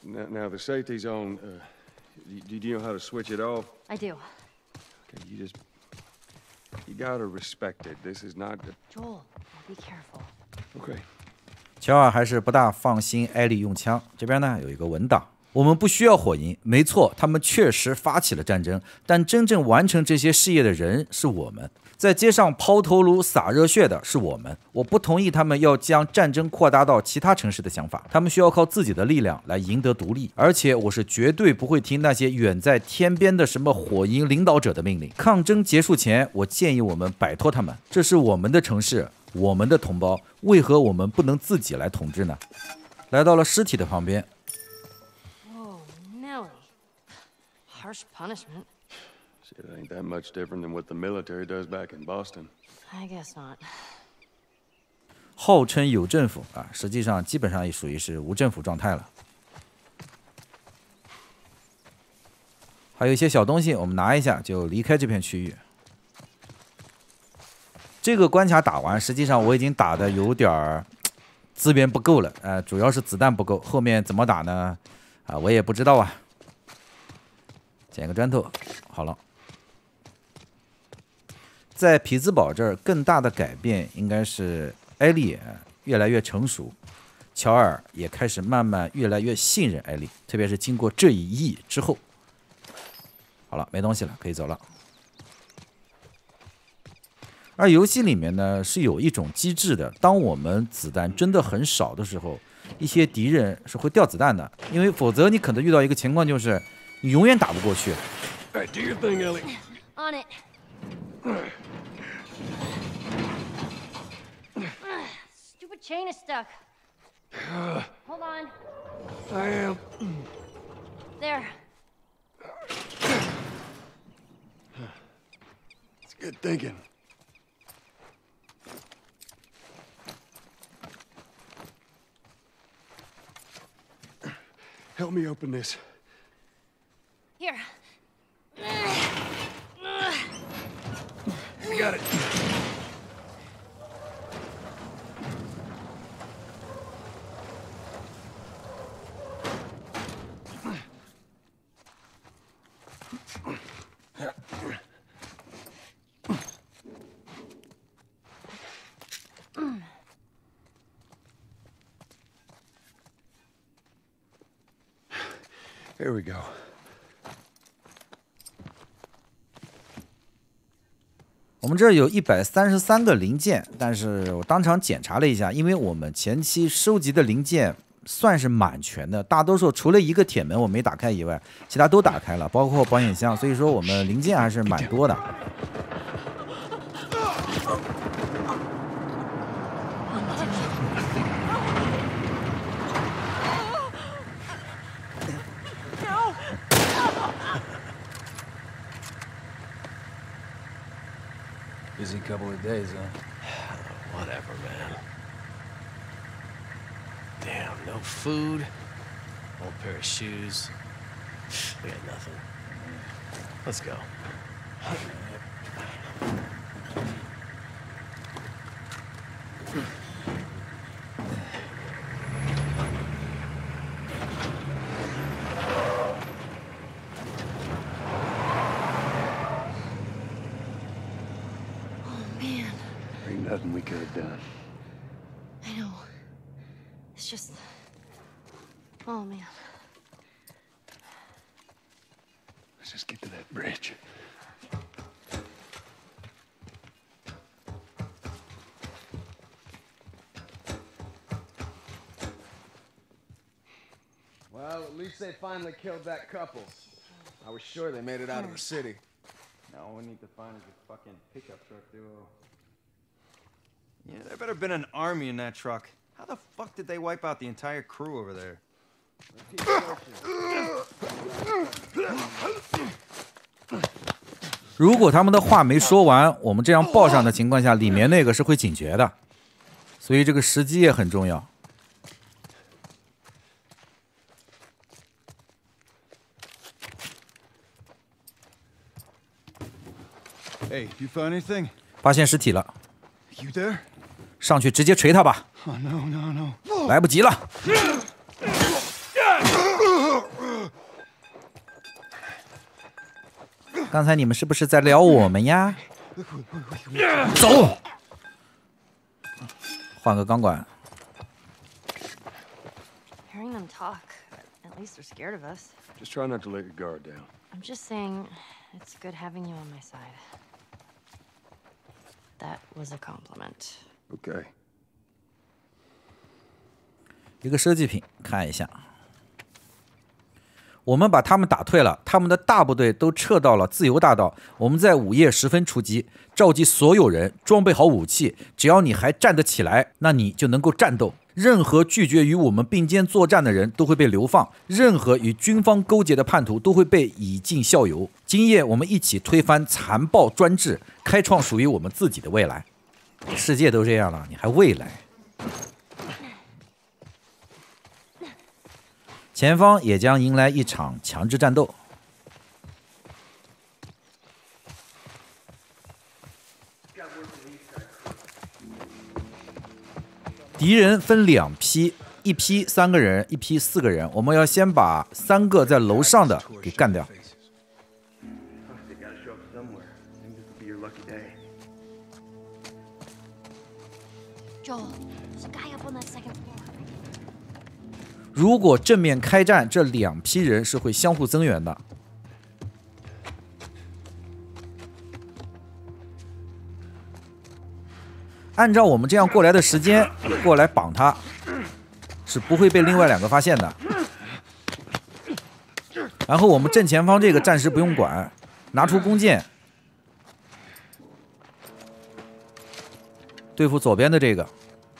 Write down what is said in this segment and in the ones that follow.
Now the safety's on. Do you know how to switch it off? I do. Okay, you gotta respect it. This is not. Joel, be careful. Okay. 乔尔还是不大放心艾莉用枪。这边呢有一个文档，我们不需要火营，没错，他们确实发起了战争，但真正完成这些事业的人是我们。在街上抛头颅洒热血的是我们，我不同意他们要将战争扩大到其他城市的想法，他们需要靠自己的力量来赢得独立，而且我是绝对不会听那些远在天边的什么火营领导者的命令。抗争结束前，我建议我们摆脱他们，这是我们的城市，我们的同胞，为何我们不能自己来统治呢？来到了尸体的旁边。 Whoa, Nelly. Harsh punishment. Shit, it ain't that much different than what the military does back in Boston. I guess not. 号称有政府啊，实际上基本上也属于是无政府状态了。还有一些小东西，我们拿一下就离开这片区域。这个关卡打完，实际上我已经打的有点资源不够了，主要是子弹不够。后面怎么打呢？啊，我也不知道啊。捡个砖头，好了。 在匹兹堡这儿，更大的改变应该是艾莉越来越成熟，乔尔也开始慢慢越来越信任艾莉，特别是经过这一役之后。好了，没东西了，可以走了。而游戏里面呢是有一种机制的，当我们子弹真的很少的时候，一些敌人是会掉子弹的，因为否则你可能遇到一个情况就是你永远打不过去。 All right, do your thing, Ellie. On it. Stupid chain is stuck. Hold on. I am. There. It's good thinking. Help me open this. Here. I got it. Here we go. 我们这儿有133个零件，但是我当场检查了一下，因为我们前期收集的零件算是蛮全的，大多数除了一个铁门我没打开以外，其他都打开了，包括保险箱，所以说我们零件还是蛮多的。 Busy couple of days, huh? Whatever, man. Damn, no food, old pair of shoes. We got nothing. Let's go. Ain't nothing we could have done. I know. It's just... Oh, man. Let's just get to that bridge. Well, at least they finally killed that couple. I was sure they made it out of the city. Now all we need to find is a fucking pickup truck duo. Yeah, there better been an army in that truck. How the fuck did they wipe out the entire crew over there? 如果他们的话没说完，我们这样抱上的情况下，里面那个是会警觉的，所以这个时机也很重要。 Hey, you found anything? 发现尸体了， You there? 上去直接锤他吧！ Oh, no, no, no. 来不及了。 刚才你们是不是在撩我们呀？走，换个钢管。 Hearing them talk, at least they're scared of us. Just try not to let your guard down. I'm just saying, it's good having you on my side. That was a compliment. Okay. 一个设计品，看一下。我们把他们打退了，他们的大部队都撤到了自由大道。我们在午夜时分出击，召集所有人，装备好武器。只要你还站得起来，那你就能够战斗。任何拒绝与我们并肩作战的人都会被流放，任何与军方勾结的叛徒都会被以儆效尤。今夜我们一起推翻残暴专制，开创属于我们自己的未来。世界都这样了，你还未来？前方也将迎来一场强制战斗。敌人分2批，一批3个人，一批4个人。我们要先把3个在楼上的给干掉。 They gotta show up somewhere. I think this will be your lucky day. Joel, there's a guy up on that second floor. 如果正面开战，这2批人是会相互增援的。按照我们这样过来的时间，过来绑他，是不会被另外2个发现的。然后我们正前方这个暂时不用管，拿出弓箭，对付左边的这个，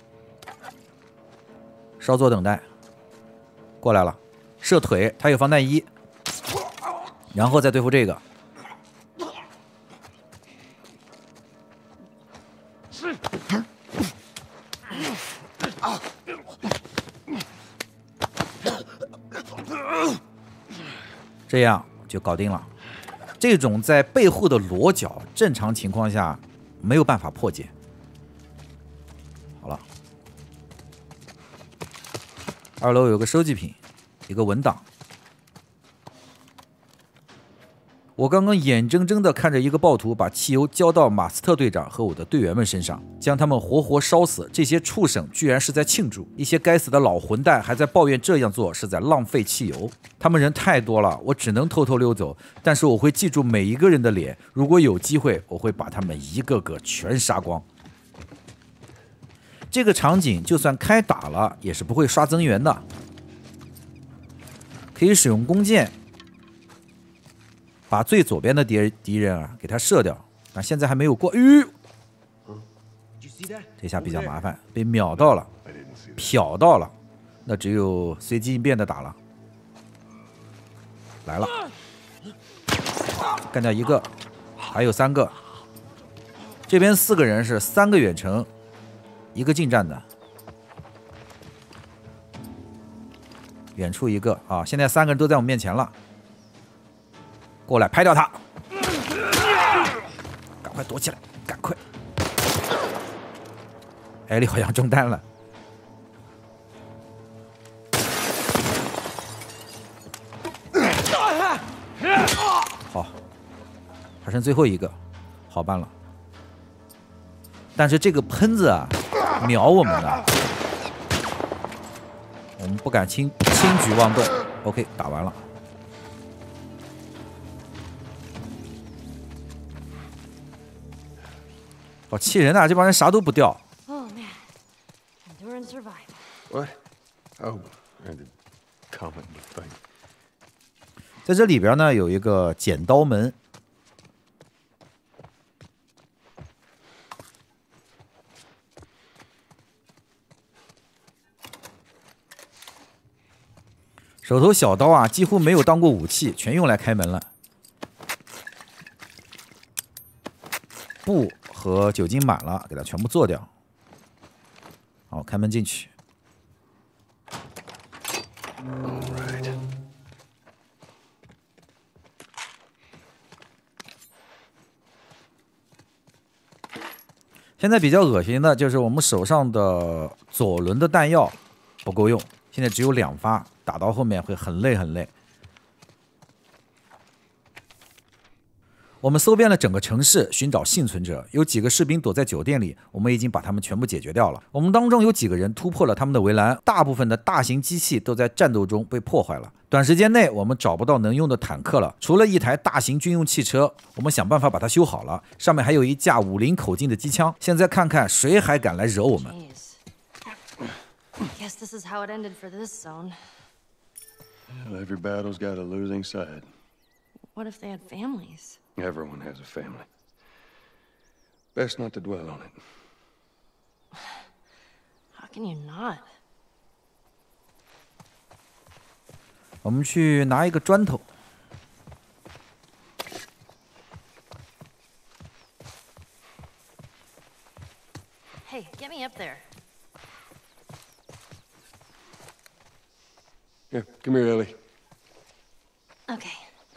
稍作等待。 过来了，射腿，他有防弹衣，然后再对付这个。这样就搞定了。这种在背后的裸脚，正常情况下没有办法破解。好了。 2楼有个收集品，一个文档。我刚刚眼睁睁地看着一个暴徒把汽油浇到马斯特队长和我的队员们身上，将他们活活烧死。这些畜生居然是在庆祝，一些该死的老混蛋还在抱怨这样做是在浪费汽油。他们人太多了，我只能偷偷溜走，但是我会记住每一个人的脸。如果有机会，我会把他们一个个全杀光。 这个场景就算开打了，也是不会刷增援的。可以使用弓箭，把最左边的敌人啊给他射掉。啊，现在还没有过，这下比较麻烦，被秒到了，瞟到了，那只有随机应变的打了。来了，干掉一个，还有3个。这边4个人是3个远程。 一个近战的，远处一个啊！现在3个人都在我们面前了，过来拍掉他，赶快躲起来，赶快！艾利好像中弹了，好，还剩最后一个，好办了。但是这个喷子啊！ 秒我们的，我们不敢轻举妄动。OK， 打完了。好气人啊！这帮人啥都不掉。 Oh man, endure and survive. What? Oh, and the common thing. 在这里边呢，有一个剪刀门。 手头小刀啊，几乎没有当过武器，全用来开门了。布和酒精满了，给它全部做掉。好，开门进去。现在比较恶心的就是我们手上的左轮的弹药不够用，现在只有2发。 打到后面会很累很累。 我们搜遍了整个城市，寻找幸存者。有几个士兵躲在酒店里，我们已经把他们全部解决掉了。我们当中有几个人突破了他们的围栏，大部分的大型机器都在战斗中被破坏了。短时间内，我们找不到能用的坦克了，除了一台大型军用汽车，我们想办法把它修好了。上面还有一架50口径的机枪。现在看看谁还敢来惹我们。 Guess this is how it ended for this zone. Well, every battle's got a losing side. What if they had families? Everyone has a family. Best not to dwell on it. How can you not? 我们去拿一个砖头。 Hey, get me up there. Here, come here, Ellie. Okay.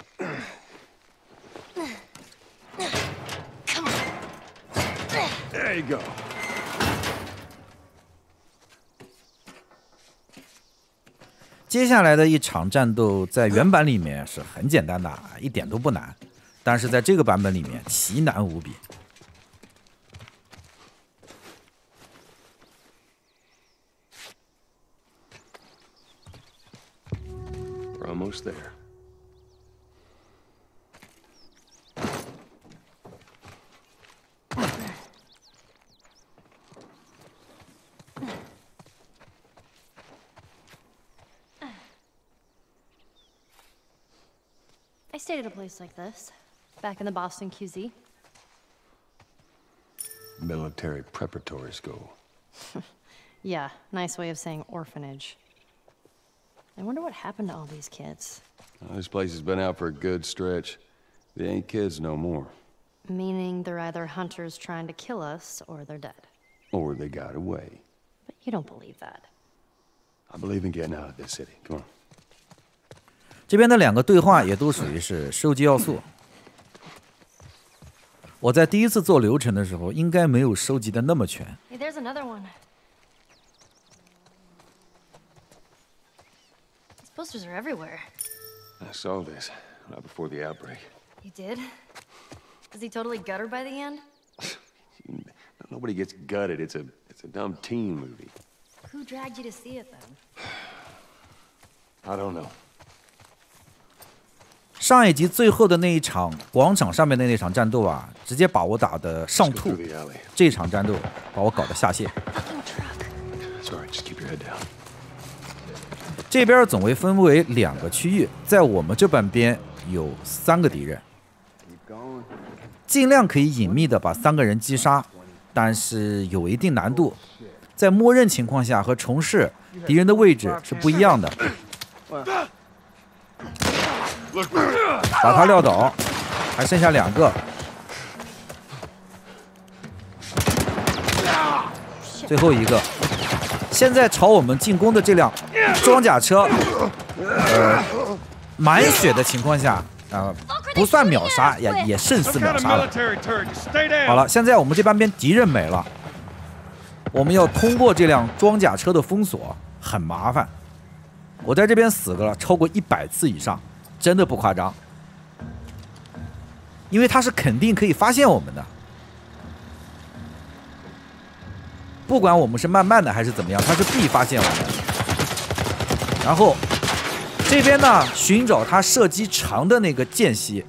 Come on. There you go. 接下来的一场战斗在原版里面是很简单的，一点都不难，但是在这个版本里面奇难无比。 We're almost there. I stayed at a place like this, back in the Boston QZ. Military preparatory school. Yeah, nice way of saying orphanage. I wonder what happened to all these kids. Well, this place has been out for a good stretch. They ain't kids no more. Meaning they're either hunters trying to kill us, or they're dead. Or they got away. But you don't believe that. I believe in getting out of this city. Come on. 这边的两个对话也都属于是收集要素。我在第一次做流程的时候，应该没有收集的那么全。 Hey, there's another one. These posters are everywhere. I saw this right before the outbreak. You did? Is he totally gutted by the end? Nobody gets gutted. It's a dumb teen movie. Who dragged you to see it then? I don't know. 上一集最后的那一场广场上面的那场战斗啊，直接把我打的上 Let's go 吐 through。the alley. 这场战斗把我搞得下线。 Fucking truck. It's all right. Just keep your head down. 这边总为分为2个区域，在我们这半边有3个敌人， Keep going. 尽量可以隐秘的把3个人击杀，但是有一定难度。在默认情况下和重试，敌人的位置是不一样的。把他撂倒，还剩下2个，最后一个。现在朝我们进攻的这辆装甲车，满血的情况下，不算秒杀，也胜似秒杀了。好了，现在我们这半边敌人没了，我们要通过这辆装甲车的封锁，很麻烦。我在这边死了超过100次以上，真的不夸张。因为他是肯定可以发现我们的，不管我们是慢慢的还是怎么样，他是必发现我们。然后这边呢，寻找他射击长的那个间隙。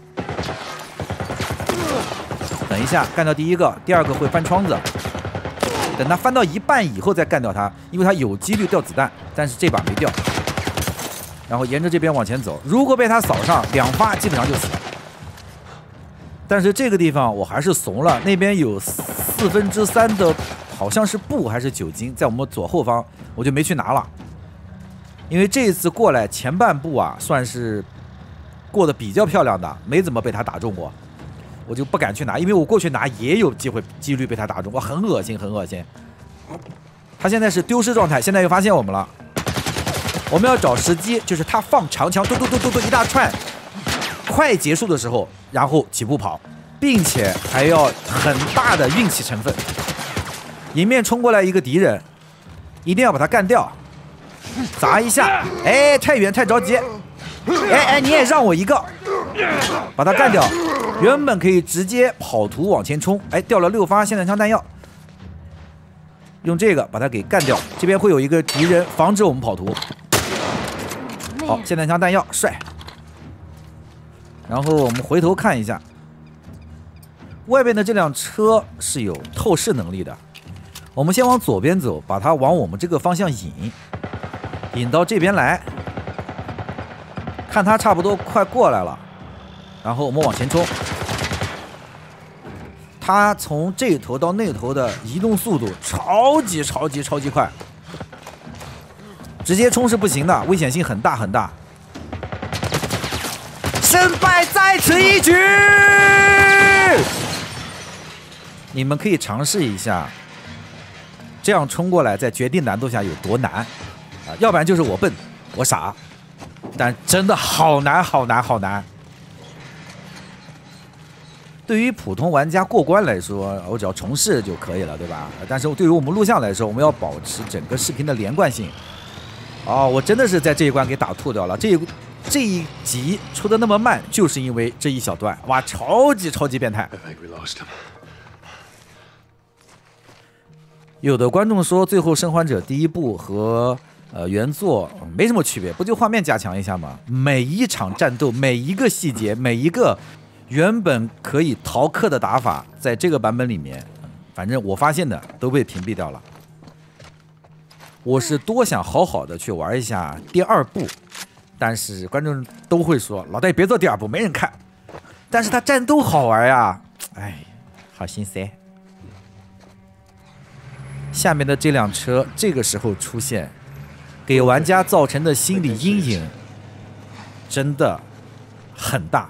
等一下，干掉第1个，第2个会翻窗子。等他翻到一半以后再干掉他，因为他有几率掉子弹，但是这把没掉。然后沿着这边往前走，如果被他扫上2发，基本上就死了。但是这个地方我还是怂了，那边有3/4的，好像是布还是酒精，在我们左后方，我就没去拿了。因为这一次过来前半部啊，算是过得比较漂亮的，没怎么被他打中过，我就不敢去拿，因为我过去拿也有几率被他打中，我很恶心，很恶心。他现在是丢失状态，现在又发现我们了。我们要找时机，就是他放长枪，嘟嘟嘟嘟嘟一大串，快结束的时候，然后起步跑，并且还要很大的运气成分。迎面冲过来一个敌人，一定要把他干掉，砸一下，哎，太远太着急，哎，你也让我一个，把他干掉， 原本可以直接跑图往前冲，哎，掉了6发霰弹枪弹药，用这个把它给干掉。这边会有一个敌人防止我们跑图。好，霰弹枪弹药帅。然后我们回头看一下，外边的这辆车是有透视能力的。我们先往左边走，把它往我们这个方向引到这边来，看它差不多快过来了，然后我们往前冲。它从这头到那头的移动速度超级快，直接冲是不行的，危险性很大很大。胜败在此一举，你们可以尝试一下。这样冲过来，在绝地难度下有多难啊？要不然就是我笨，我傻，但真的好难。对于普通玩家过关来说，我只要重试就可以了，对吧？但是对于我们录像来说，我们要保持整个视频的连贯性。哦，我真的是在这一关给打吐掉了。这一集出的那么慢，就是因为这一小段，哇，超级变态。有的观众说，《最后生还者》第一部和原作没什么区别，不就画面加强一下吗？每一场战斗，每一个细节，每一个原本可以逃课的打法，在这个版本里面，反正我发现的都被屏蔽掉了。我是多想好好的去玩一下第2部，但是观众都会说：“老大别做第2部，没人看。”但是他战斗好玩呀，哎，好心塞。下面的这辆车这个时候出现，给玩家造成的心理阴影真的很大。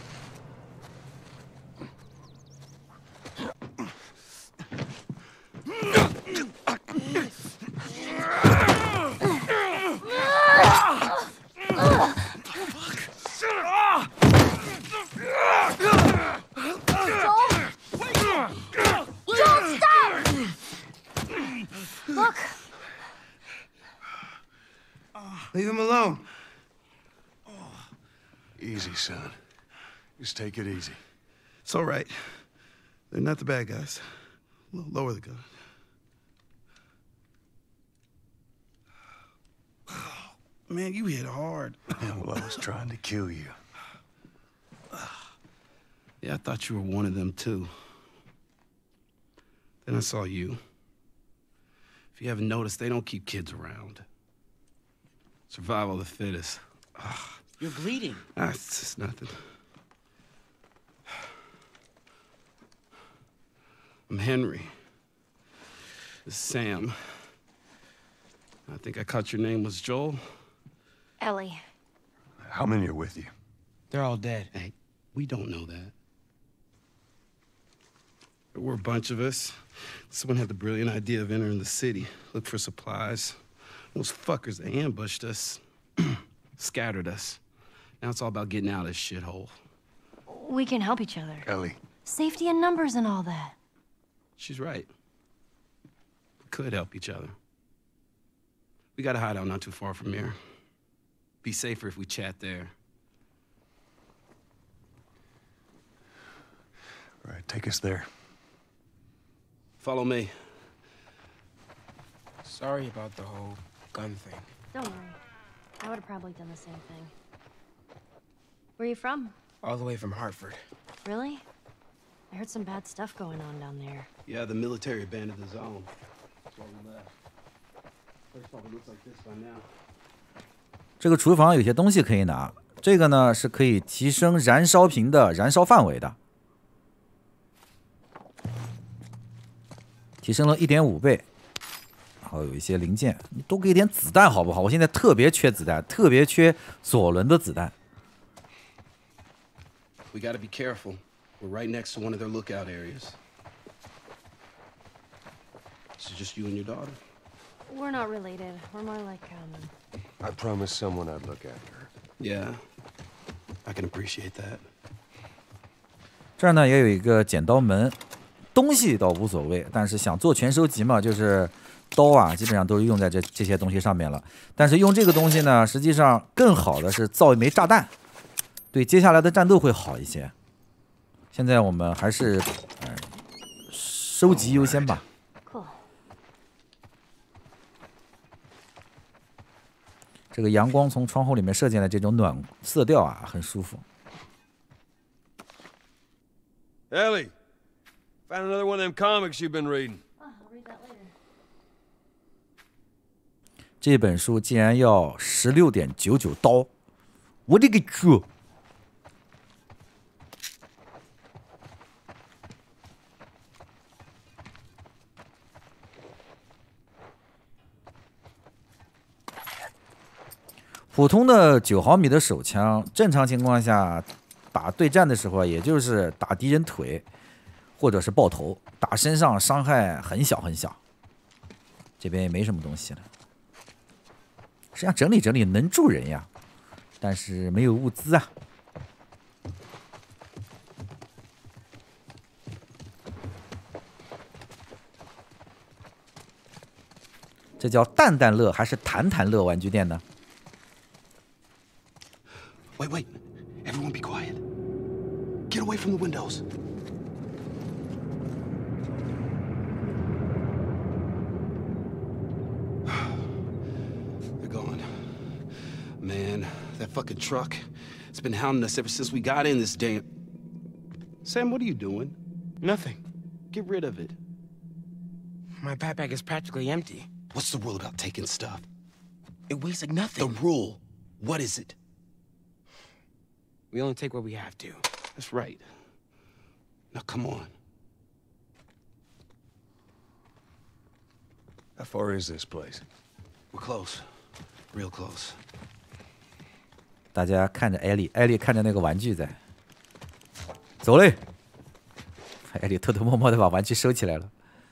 Leave him alone. Easy, son. Just take it easy. It's all right. They're not the bad guys. Lower the gun. Man, you hit hard. Yeah, well, I was trying to kill you. Yeah, I thought you were one of them, too. Then I saw you. If you haven't noticed, they don't keep kids around. Survival of the fittest. You're bleeding. It's just nothing. I'm Henry. This is Sam. I think I caught your name was Joel. Ellie. How many are with you? They're all dead. Hey, we don't know that. There were a bunch of us. Someone had the brilliant idea of entering the city, look for supplies. Those fuckers, they ambushed us, scattered us. Now it's all about getting out of this shithole. We can help each other. Ellie. Safety in numbers and all that. She's right. We could help each other. We got a hideout not too far from here. Be safer if we chat there. All right, take us there. Follow me. Sorry about the whole gun thing. Don't worry. I would have probably done the same thing. Where are you from? All the way from Hartford. Really? I heard some bad stuff going on down there. Yeah, the military abandoned the zone. That's why we left. Place probably looks like this by now. 这个厨房有些东西可以拿，这个呢是可以提升燃烧瓶的燃烧范围的，提升了1.5倍。然后有一些零件，你多给一点子弹好不好？我现在特别缺子弹，特别缺左轮的子弹。 We gotta be careful. We're right next to one of their lookout areas. This is just you and your daughter? We're not related. We're more like, I promised someone I'd look after her. Yeah, I can appreciate that. 这儿呢也有一个剪刀门，东西倒无所谓，但是想做全收集嘛，就是刀啊，基本上都是用在这些东西上面了。但是用这个东西呢，实际上更好的是造一枚炸弹，对接下来的战斗会好一些。 现在我们还是收集优先吧。 Cool. 这个阳光从窗户里面射进来，这种暖色调啊，很舒服。 Ellie, found another one of them comics you've been reading. I'll read that later. 这本书竟然要16.99刀，我的个去！普通的9毫米的手枪，正常情况下打对战的时候，也就是打敌人腿，或者是爆头，打身上伤害很小很小。这边也没什么东西了。 实际上整理整理能住人呀，但是没有物资啊。这叫蛋蛋乐还是弹弹乐玩具店呢？ Wait, wait. Everyone be quiet. Get away from the windows. They're gone. Man, that fucking truck. It's been hounding us ever since we got in this damn... Sam, what are you doing? Nothing. Get rid of it. My backpack is practically empty. What's the rule about taking stuff? It weighs like The nothing. rule. What is it? We only take what we have to. That's right. Now, come on. How far is this place? We're close. Real close. 大家看着艾莉，艾莉看着那个玩具在走嘞。艾莉偷偷摸摸的把玩具收起来了。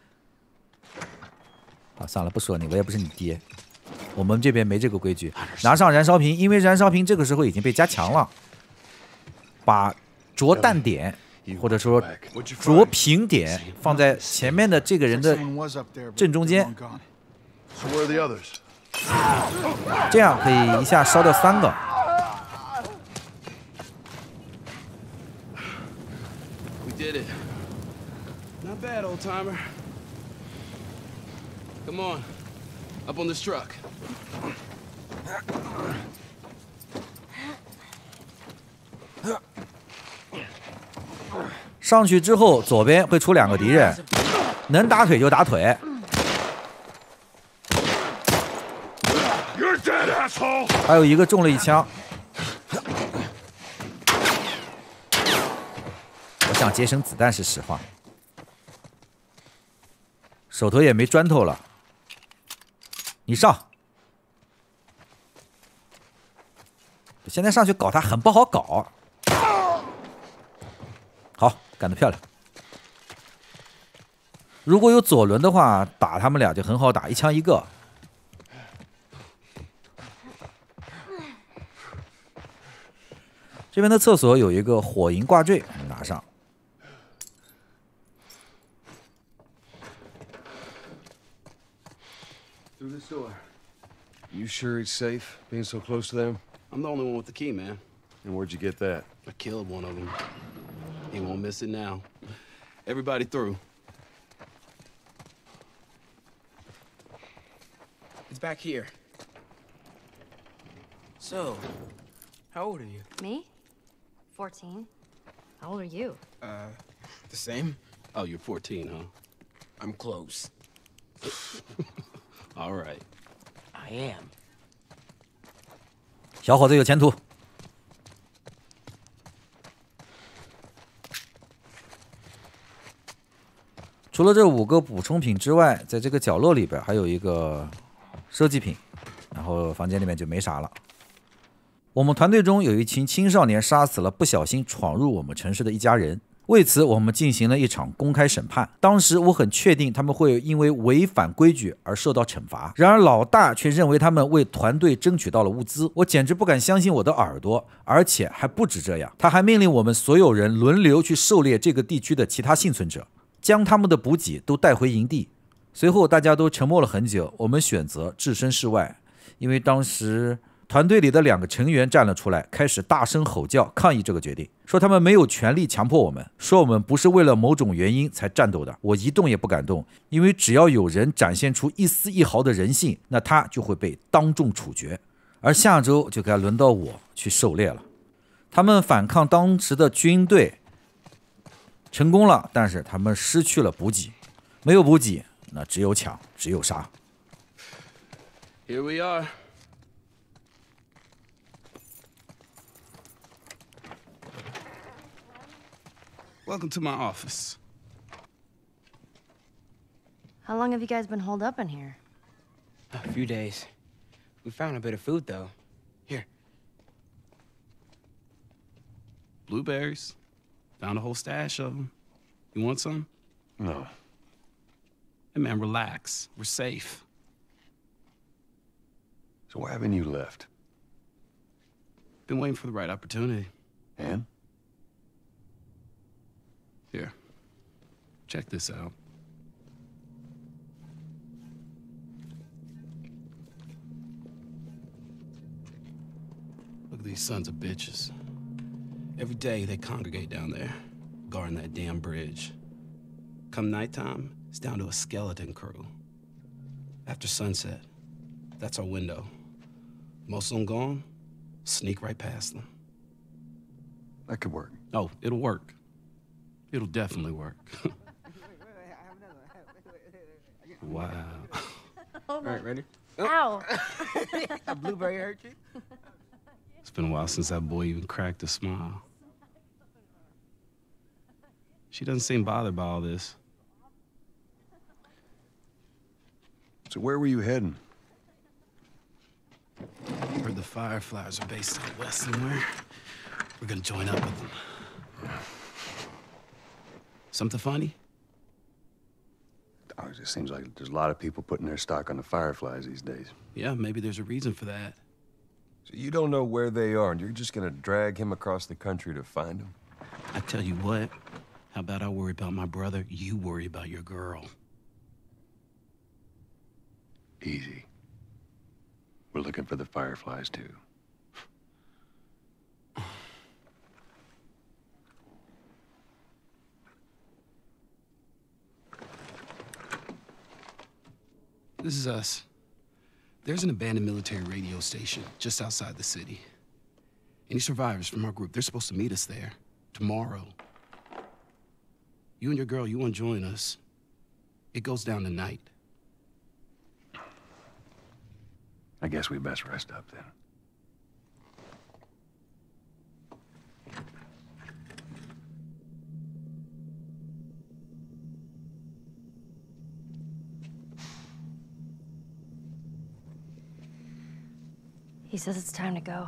好，算了，不说你，我也不是你爹。我们这边没这个规矩。拿上燃烧瓶，因为燃烧瓶这个时候已经被加强了。把着弹点或者说着瓶点放在前面的这个人的正中间， So where are the others? 这样可以一下烧掉3个。 We did it. Not bad, old timer. Come on. Up on this truck. 上去之后，左边会出2个敌人，能打腿就打腿。 You're dead, asshole! 还有一个中了1枪。我想节省子弹是实话，手头也没砖头了。你上，现在上去搞他很不好搞。好，干得漂亮。如果有左轮的话，打他们俩就很好打，1枪1个。 这边的厕所有一个火银挂坠，拿上。 Through this door. You sure it's safe being so close to them? I'm the only one with the key, man. And where'd you get that? I killed one of them. He won't miss it now. Everybody through. It's back here. So, how old are you? Me? 14. How old are you? The same? Oh, you're 14, huh? I'm close. All right. I am. 小伙子有前途。除了这5个补充品之外，在这个角落里边还有一个收集品，然后房间里面就没啥了。我们团队中有一群青少年杀死了不小心闯入我们城市的一家人，为此我们进行了一场公开审判。当时我很确定他们会因为违反规矩而受到惩罚，然而老大却认为他们为团队争取到了物资，我简直不敢相信我的耳朵。而且还不止这样，他还命令我们所有人轮流去狩猎这个地区的其他幸存者，将他们的补给都带回营地。随后大家都沉默了很久，我们选择置身事外，因为当时团队里的2个成员站了出来，开始大声吼叫抗议这个决定，说他们没有权利强迫我们，说我们不是为了某种原因才战斗的。我一动也不敢动，因为只要有人展现出一丝一毫的人性，那他就会被当众处决，而下周就该轮到我去狩猎了。他们反抗当时的军队成功了，但是他们失去了补给，没有补给，那只有抢，只有杀。 Here we are. Welcome to my office. How long have you guys been holed up in here? A few days. We found a bit of food, though. Here. Blueberries. Found a whole stash of them. You want some? No. Hey, man, relax. We're safe. So why haven't you left? Been waiting for the right opportunity. And? Here. Check this out. Look at these sons of bitches. Every day they congregate down there, guarding that damn bridge. Come nighttime, it's down to a skeleton crew. After sunset, that's our window. Most of them gone, sneak right past them. That could work. Oh, it'll work. It'll definitely work. Wow. All right, ready? Ow! A blueberry hurt you? It's been a while since that boy even cracked a smile. She doesn't seem bothered by all this. So where were you heading? Heard the Fireflies are based out west somewhere. We're gonna join up with them. Something funny? Oh, it just seems like there's a lot of people putting their stock on the Fireflies these days. Yeah, maybe there's a reason for that. So you don't know where they are, and you're just gonna drag him across the country to find them? I tell you what, how about I worry about my brother, you worry about your girl. Easy. We're looking for the Fireflies, too. This is us. There's an abandoned military radio station just outside the city. Any survivors from our group, they're supposed to meet us there tomorrow. You and your girl, you want to join us? It goes down tonight. I guess we best rest up then. He says it's time to go.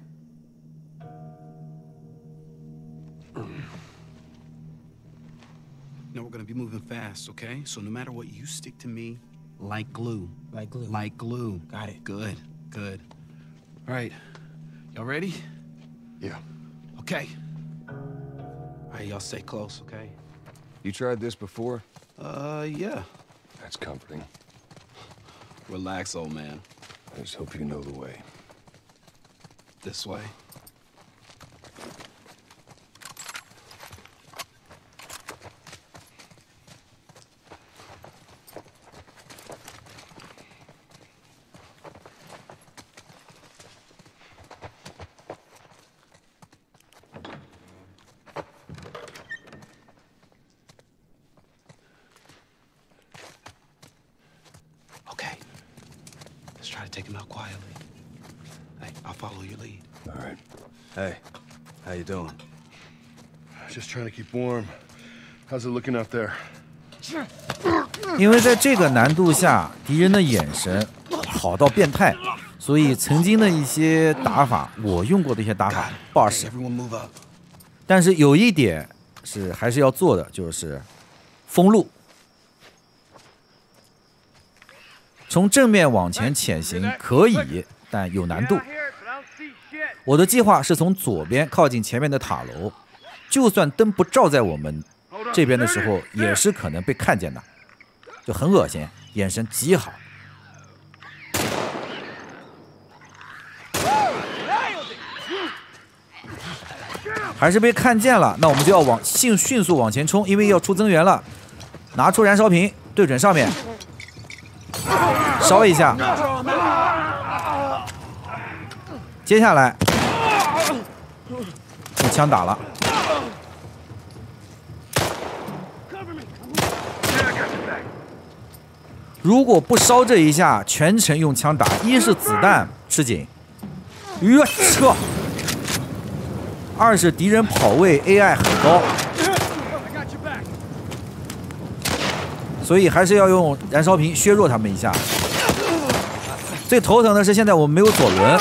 No, we're gonna be moving fast, okay? So no matter what, you stick to me like glue. Like glue. Like glue. Got it. Good, good. All right, y'all ready? Yeah. Okay. All right, y'all stay close, okay? You tried this before? Yeah. That's comforting. Relax, old man. I just hope you know the way. This way. Okay. Let's try to take him out quietly. Hey, I'll follow your lead. All right. Hey, how you doing? Just trying to keep warm. How's it looking out there? 因为在这个难度下，敌人的眼神好到变态，所以曾经的一些打法，我用过的一些打法不好使。但是有一点是还是要做的，就是封路。从正面往前潜行可以，但有难度。我的计划是从左边靠近前面的塔楼，就算灯不照在我们这边的时候，也是可能被看见的，就很恶心，眼神极好。 还是被看见了，那我们就要迅速往前冲，因为要出增援了。拿出燃烧瓶，对准上面，烧一下。接下来用枪打了。如果不烧这一下，全程用枪打，一是子弹吃紧，撤；二是敌人跑位 AI 很高，所以还是要用燃烧瓶削弱他们一下。最头疼的是现在我们没有左轮。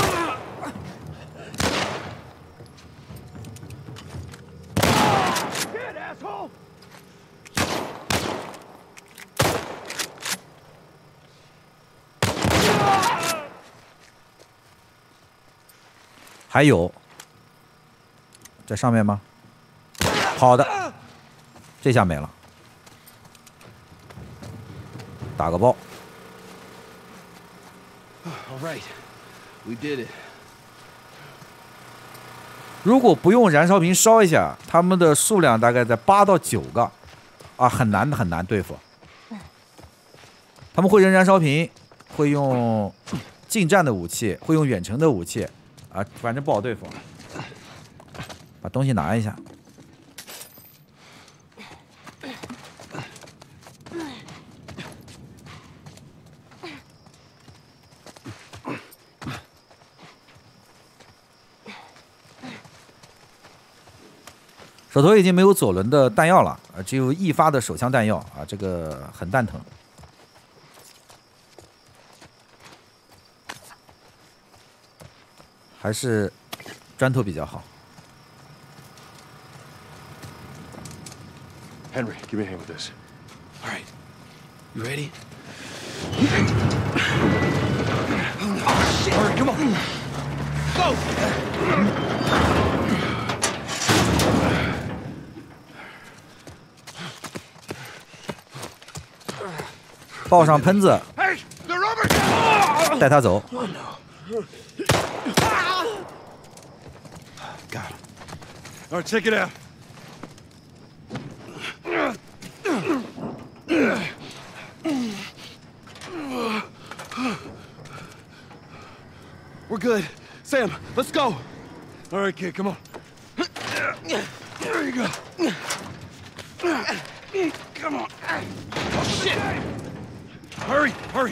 还有，在上面吗？好的，这下没了。打个包。 All right, we did it. 如果不用燃烧瓶烧一下，他们的数量大概在8到9个，啊，很难对付。他们会扔燃烧瓶，会用近战的武器，会用远程的武器。啊，反正不好对付。把东西拿一下。手头已经没有左轮的弹药了，只有一发的手枪弹药啊，这个很蛋疼。还是砖头比较好。 Henry, give me a hand with this. All right, you ready? All right, come on. Go! 抱上喷子，带他走。 Got him. All right, check it out. We're good. Sam, let's go. All right, kid, come on. There you go. Come on. Shit! Hurry, hurry.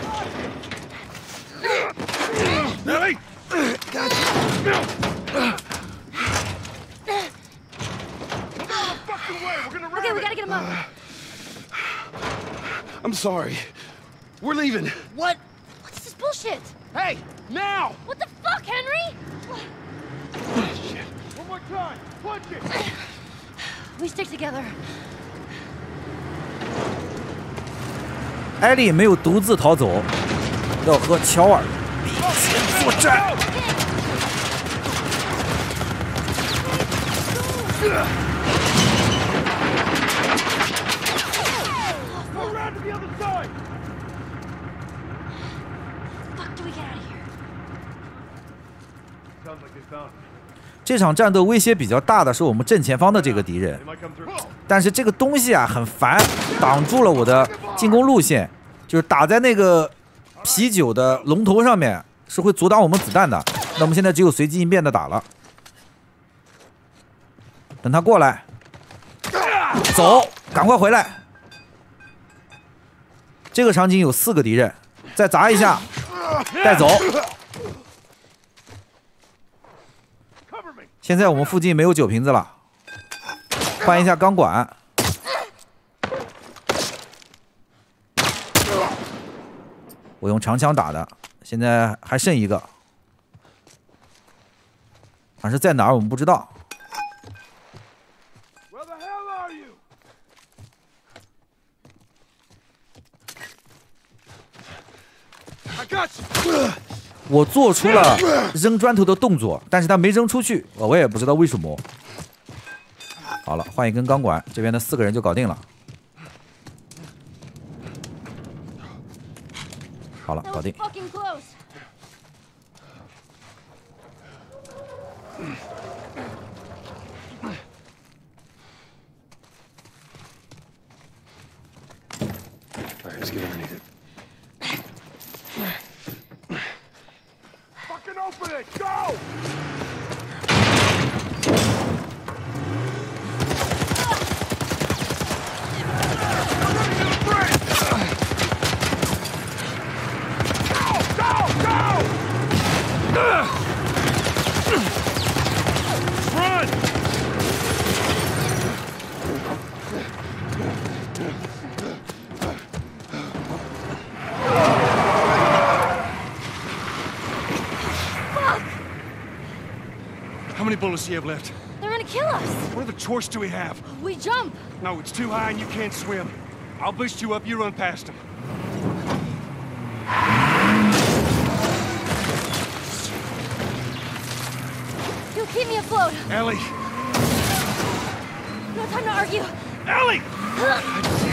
Ellie! Got you. Okay, we gotta get him up. I'm sorry. We're leaving. What? What's this bullshit? Hey, now! What the fuck, Henry? Shit. One more time. Punch it. We stick together. 艾莉没有独自逃走，要和乔尔并肩作战。这场战斗威胁比较大的是我们正前方的这个敌人，但是这个东西啊很烦，挡住了我的进攻路线，就是打在那个啤酒的龙头上面是会阻挡我们子弹的。那我们现在只有随机应变的打了，等他过来，走，赶快回来。这个场景有4个敌人，再砸一下，带走。现在我们附近没有酒瓶子了，换一下钢管。我用长枪打的，现在还剩一个，但是在哪儿我们不知道。我做出了扔砖头的动作，但是他没扔出去，我也不知道为什么。好了，换一根钢管，这边的4个人就搞定了。好了，搞定。 Let's get underneath it. Fucking open it! Go! How many bullets do you have left? They're gonna kill us. What other choice do we have? We jump. No, it's too high and you can't swim. I'll boost you up, you run past them. You'll keep me afloat. Ellie! No time to argue. Ellie!